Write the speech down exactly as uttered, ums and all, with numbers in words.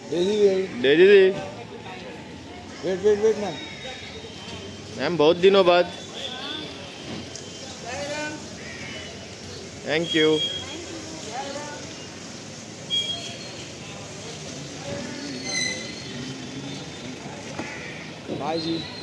Daisy Daisy दी wait wait wait ma'am ma'am बहुत दिनों बाद। Thank you. Bye ji.